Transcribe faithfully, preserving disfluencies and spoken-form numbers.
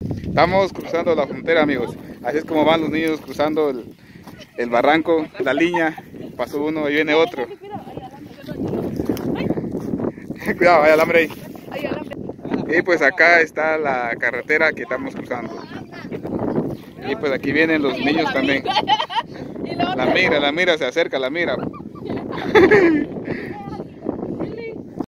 Estamos cruzando la frontera, amigos. Así es como van los niños cruzando el, el barranco, la línea. Pasó uno y viene otro. Cuidado, hay alambre ahí. Y pues acá está la carretera que estamos cruzando. Y pues aquí vienen los niños también. La mira, la mira, se acerca, la mira.